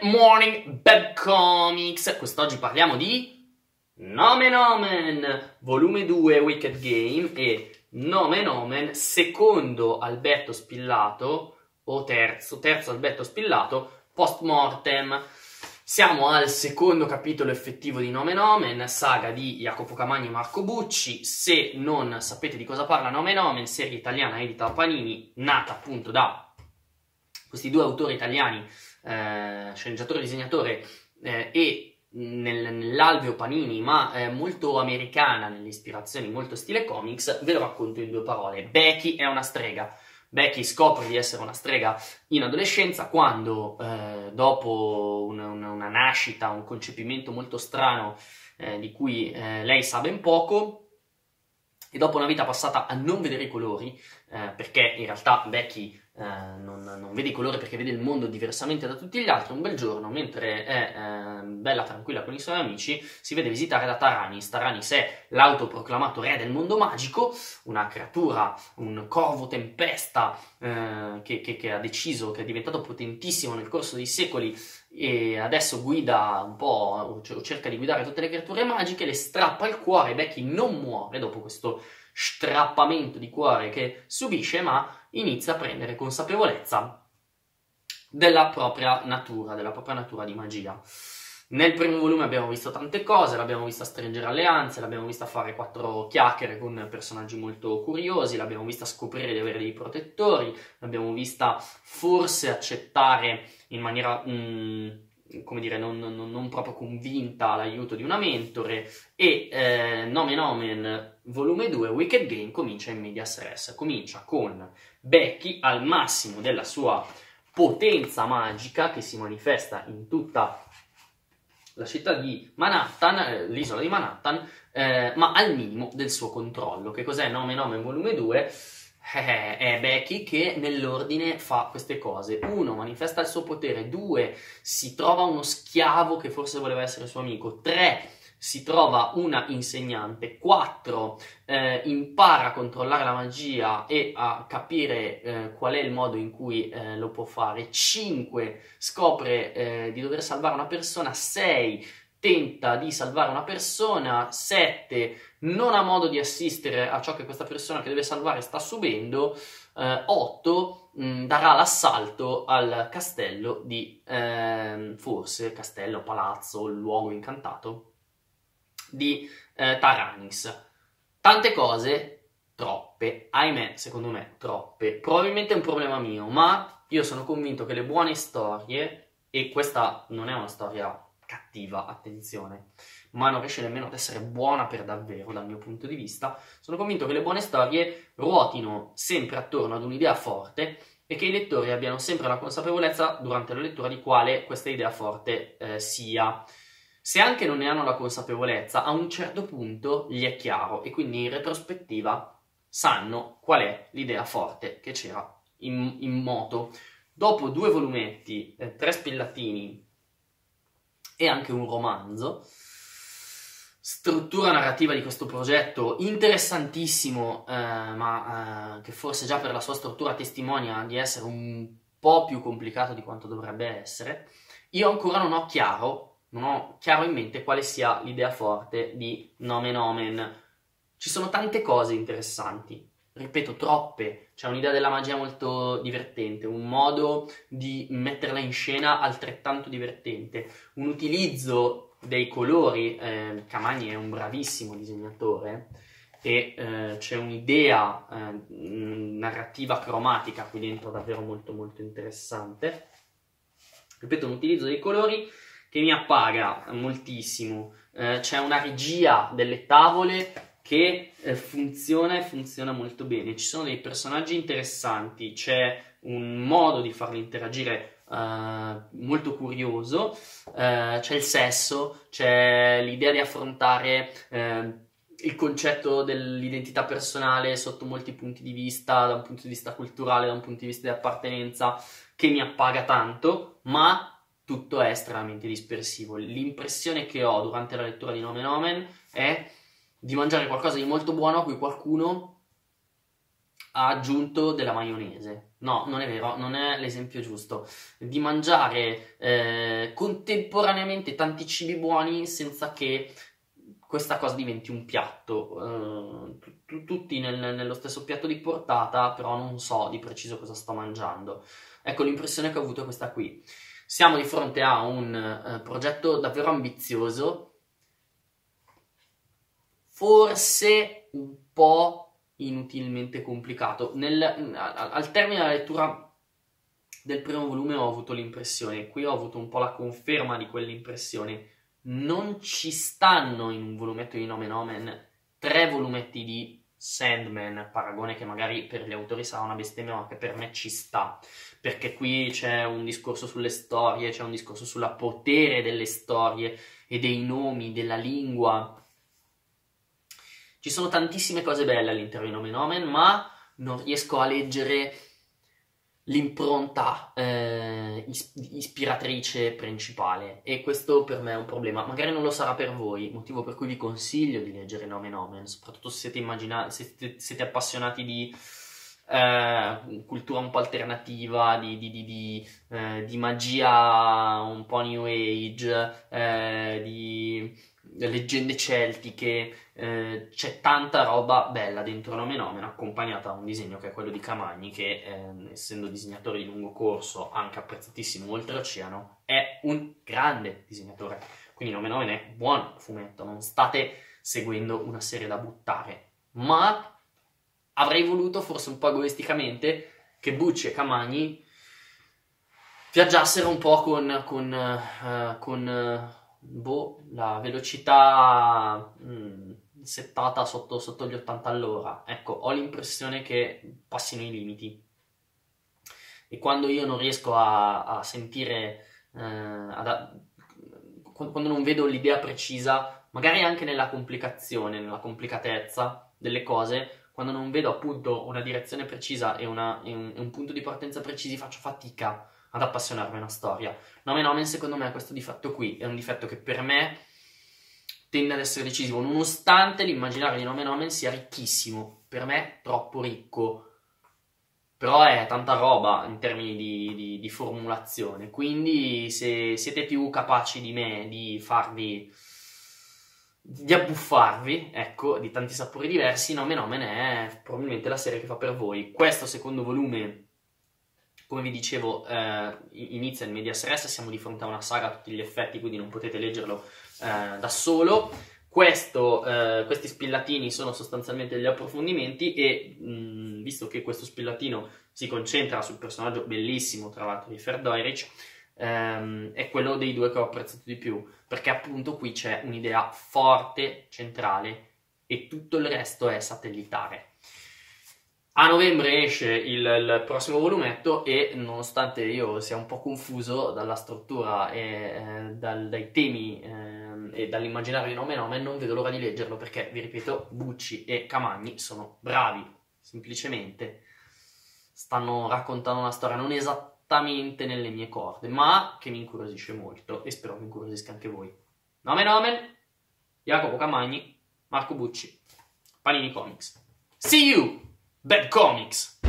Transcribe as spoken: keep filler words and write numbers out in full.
morning, webcomics! Quest'oggi parliamo di Nomen Omen, volume due Wicked Game e Nomen Omen, secondo Alberto Spillato, o terzo, terzo Alberto Spillato, post mortem. Siamo al secondo capitolo effettivo di Nomen Omen, saga di Jacopo Camagni e Marco Bucci. Se non sapete di cosa parla Nomen Omen, serie italiana edita da Panini, nata appunto da questi due autori italiani, eh, sceneggiatore e disegnatore, eh, e nel, nell'alveo Panini, ma eh, molto americana nelle ispirazioni, molto stile comics. Ve lo racconto in due parole. Becky è una strega. Becky scopre di essere una strega in adolescenza quando, eh, dopo una, una, una nascita, un concepimento molto strano, eh, di cui eh, lei sa ben poco, e dopo una vita passata a non vedere i colori, eh, perché in realtà Becky eh, non, non vede i colori perché vede il mondo diversamente da tutti gli altri, un bel giorno, mentre è eh, bella tranquilla con i suoi amici, si vede visitare da Taranis. Taranis è l'autoproclamato re del mondo magico, una creatura, un corvo tempesta eh, che, che, che ha deciso, che è diventato potentissimo nel corso dei secoli, e adesso guida un po', cerca di guidare tutte le creature magiche, le strappa il cuore. Becky non muore dopo questo strappamento di cuore che subisce, ma inizia a prendere consapevolezza della propria natura, della propria natura di magia. Nel primo volume abbiamo visto tante cose, l'abbiamo vista stringere alleanze, l'abbiamo vista fare quattro chiacchiere con personaggi molto curiosi, l'abbiamo vista scoprire di avere dei protettori, l'abbiamo vista forse accettare in maniera, mh, come dire, non, non, non proprio convinta l'aiuto di una mentore, e eh, Nomen Omen volume due Wicked Game comincia in medias res. Comincia con Becky al massimo della sua potenza magica, che si manifesta in tutta la città di Manhattan, l'isola di Manhattan, eh, ma al minimo del suo controllo. Che cos'è Nomen Omen volume due? Eh, è Becky che nell'ordine fa queste cose. Uno, manifesta il suo potere. Due, si trova uno schiavo che forse voleva essere suo amico. Tre, si trova una insegnante. Quattro, eh, impara a controllare la magia e a capire eh, qual è il modo in cui eh, lo può fare. Cinque, scopre eh, di dover salvare una persona. Sei, tenta di salvare una persona. Sette, non ha modo di assistere a ciò che questa persona che deve salvare sta subendo. eh, otto, mh, darà l'assalto al castello di, eh, forse castello, palazzo, luogo incantato di eh, Taranis. Tante cose, troppe, ahimè, secondo me troppe. Probabilmente è un problema mio, ma io sono convinto che le buone storie, e questa non è una storia cattiva, attenzione, ma non riesce nemmeno ad essere buona per davvero dal mio punto di vista, sono convinto che le buone storie ruotino sempre attorno ad un'idea forte e che i lettori abbiano sempre la consapevolezza durante la lettura di quale questa idea forte eh, sia. Se anche non ne hanno la consapevolezza, a un certo punto gli è chiaro e quindi in retrospettiva sanno qual è l'idea forte che c'era in, in moto. Dopo due volumetti, eh, tre spillatini e anche un romanzo, struttura narrativa di questo progetto interessantissimo, eh, ma eh, che forse già per la sua struttura testimonia di essere un po' più complicato di quanto dovrebbe essere, io ancora non ho chiaro Non ho chiaro in mente quale sia l'idea forte di Nomen Omen. Ci sono tante cose interessanti, ripeto, troppe. C'è un'idea della magia molto divertente, un modo di metterla in scena altrettanto divertente, un utilizzo dei colori. eh, Camagni è un bravissimo disegnatore e eh, c'è un'idea eh, narrativa cromatica qui dentro davvero molto molto interessante. Ripeto, un utilizzo dei colori che mi appaga moltissimo. Eh, c'è una regia delle tavole che eh, funziona e funziona molto bene. Ci sono dei personaggi interessanti, c'è un modo di farli interagire eh, molto curioso, eh, c'è il sesso, c'è l'idea di affrontare eh, il concetto dell'identità personale sotto molti punti di vista, da un punto di vista culturale, da un punto di vista di appartenenza, che mi appaga tanto, ma tutto è estremamente dispersivo. L'impressione che ho durante la lettura di Nomen Omen è di mangiare qualcosa di molto buono a cui qualcuno ha aggiunto della maionese. No, non è vero, non è l'esempio giusto. Di mangiare eh, contemporaneamente tanti cibi buoni senza che questa cosa diventi un piatto. Uh, tutti nel, nello stesso piatto di portata, però non so di preciso cosa sto mangiando. Ecco, l'impressione che ho avuto è questa qui. Siamo di fronte a un uh, progetto davvero ambizioso, forse un po' inutilmente complicato. Nel, al, al termine della lettura del primo volume ho avuto l'impressione, qui ho avuto un po' la conferma di quell'impressione. Non ci stanno in un volumetto di Nomen Omen tre volumetti di Sandman, paragone che magari per gli autori sarà una bestemmia, ma che per me ci sta, perché qui c'è un discorso sulle storie, c'è un discorso sulla potere delle storie e dei nomi, della lingua. Ci sono tantissime cose belle all'interno di Nomen Omen, ma non riesco a leggere l'impronta eh, ispiratrice principale, e questo per me è un problema. Magari non lo sarà per voi, motivo per cui vi consiglio di leggere Nomen Omen, soprattutto se siete, immagina- se siete, siete appassionati di eh, cultura un po' alternativa, di, di, di, di, eh, di magia un po' New Age, eh, di leggende celtiche. Eh, c'è tanta roba bella dentro Nomen Omen, accompagnata da un disegno che è quello di Camagni, che eh, essendo disegnatore di lungo corso, anche apprezzatissimo oltreoceano, è un grande disegnatore. Quindi Nomen Omen è buon fumetto, non state seguendo una serie da buttare. Ma avrei voluto, forse un po' egoisticamente, che Bucci e Camagni viaggiassero un po' con, con, uh, con uh, boh, la velocità mh, settata sotto, sotto gli ottanta all'ora. Ecco, ho l'impressione che passino i limiti. E quando io non riesco a, a sentire, eh, ad, quando non vedo l'idea precisa, magari anche nella complicazione, nella complicatezza delle cose, quando non vedo appunto una direzione precisa e, una, e, un, e un punto di partenza precisi, faccio fatica ad appassionarmi a una storia. Nomen Omen secondo me ha questo difetto qui, è un difetto che per me tende ad essere decisivo, nonostante l'immaginario di Nomen Omen sia ricchissimo, per me troppo ricco, però è tanta roba in termini di, di, di formulazione, quindi se siete più capaci di me di farvi, di abbuffarvi, ecco, di tanti sapori diversi, Nomen Omen è probabilmente la serie che fa per voi. Questo secondo volume, come vi dicevo, eh, inizia in medias res, siamo di fronte a una saga a tutti gli effetti, quindi non potete leggerlo eh, da solo. Questo, eh, questi spillatini sono sostanzialmente degli approfondimenti e mh, visto che questo spillatino si concentra sul personaggio bellissimo, tra l'altro, di Ferdoirich, ehm, è quello dei due che ho apprezzato di più, perché appunto qui c'è un'idea forte, centrale, e tutto il resto è satellitare. A novembre esce il, il prossimo volumetto e nonostante io sia un po' confuso dalla struttura e eh, dal, dai temi eh, e dall'immaginario di Nomen Omen, non vedo l'ora di leggerlo perché, vi ripeto, Bucci e Camagni sono bravi, semplicemente stanno raccontando una storia non esattamente nelle mie corde, ma che mi incuriosisce molto e spero che incuriosisca anche voi. Nomen Omen, Jacopo Camagni, Marco Bucci, Panini Comics. See you! Bad Comics!